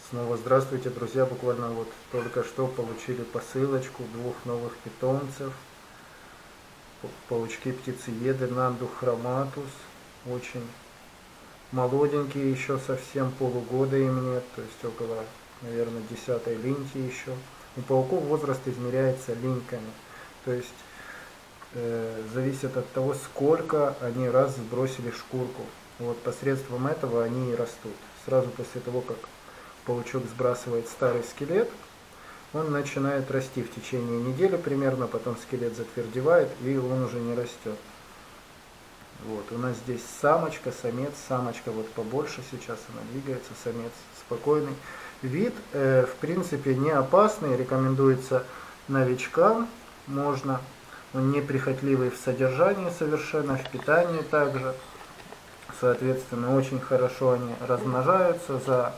Снова здравствуйте, друзья! Буквально вот только что получили посылочку двух новых питомцев. Паучки-птицееды Нанду хроматус. Очень молоденькие, еще совсем полугода им нет, то есть около, наверное, 10-й линьки еще. У пауков возраст измеряется линьками, то есть зависит от того, сколько они раз сбросили шкурку. Вот посредством этого они и растут. Сразу после того, как паучок сбрасывает старый скелет, он начинает расти в течение недели примерно, потом скелет затвердевает и он уже не растет. Вот, у нас здесь самочка, самец, самочка вот побольше сейчас, она двигается, самец спокойный. Вид, в принципе, не опасный, рекомендуется новичкам, можно. Он неприхотливый в содержании совершенно, в питании также. Соответственно, очень хорошо они размножаются за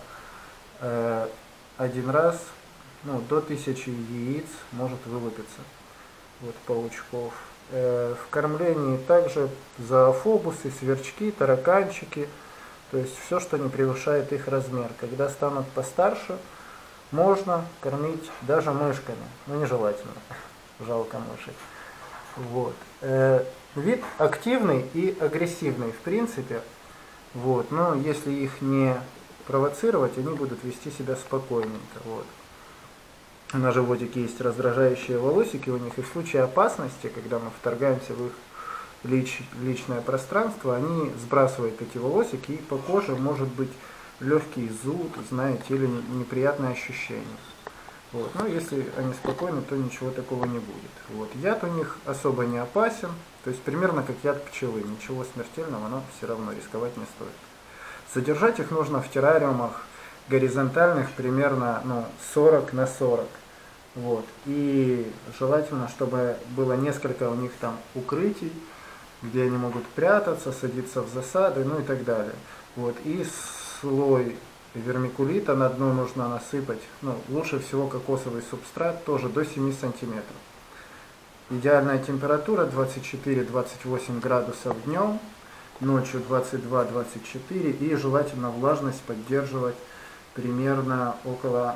один раз, до 1000 яиц может вылупиться вот паучков. В кормлении также зоофобусы, сверчки, тараканчики, то есть все, что не превышает их размер. Когда станут постарше, можно кормить даже мышками, но нежелательно, жалко мышек. Вот. Вид активный и агрессивный в принципе, вот, но если их не провоцировать, они будут вести себя спокойненько. Вот. На животике есть раздражающие волосики у них, и в случае опасности, когда мы вторгаемся в их личное пространство, они сбрасывают эти волосики, и по коже может быть легкий зуд, знаете, или неприятное ощущение. Вот. Но если они спокойны, то ничего такого не будет. Вот. Яд у них особо не опасен, то есть примерно как яд пчелы, ничего смертельного, но все равно рисковать не стоит. Содержать их нужно в террариумах горизонтальных примерно 40 на 40. Вот. И желательно, чтобы было несколько у них там укрытий, где они могут прятаться, садиться в засады, и так далее. Вот. И слой вермикулита на дно нужно насыпать, лучше всего кокосовый субстрат, тоже до 7 сантиметров. Идеальная температура 24-28 градусов днем, ночью 22-24, и желательно влажность поддерживать примерно около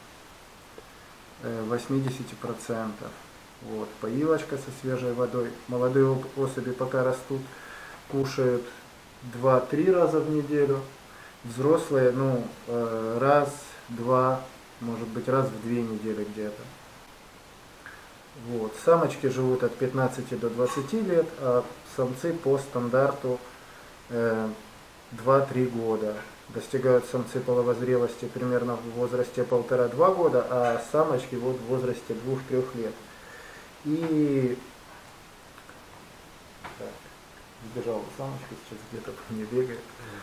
80%. Вот. Поилочка со свежей водой. Молодые особи пока растут, кушают 2-3 раза в неделю. Взрослые, раз, два, может быть раз в 2 недели где-то. Вот. Самочки живут от 15 до 20 лет, а самцы по стандарту 2-3 года. Достигают самцы половозрелости примерно в возрасте 1,5-2 года, а самочки в возрасте 2-3 лет. И сбежала самочка, сейчас где-то по мне бегает.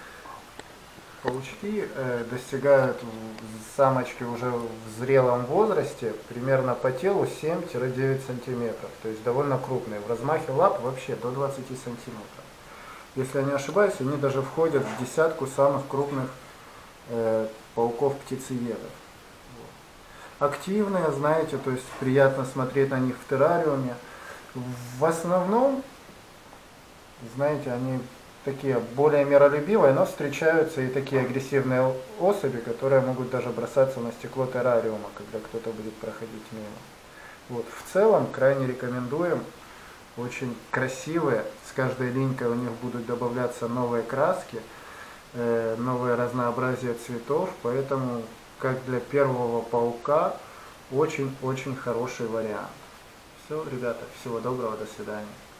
Паучки достигают самочки уже в зрелом возрасте примерно по телу 7-9 сантиметров, то есть довольно крупные. В размахе лап вообще до 20 сантиметров. Если я не ошибаюсь, они даже входят в десятку самых крупных пауков-птицеедов. Вот. Активные, знаете, то есть приятно смотреть на них в террариуме. В основном, знаете, они такие более миролюбивые, но встречаются и такие агрессивные особи, которые могут даже бросаться на стекло террариума, когда кто-то будет проходить мимо. Вот. В целом, крайне рекомендуем. Очень красивые, с каждой линькой у них будут добавляться новые краски, новое разнообразие цветов, поэтому, как для первого паука, очень-очень хороший вариант. Все, ребята, всего доброго, до свидания.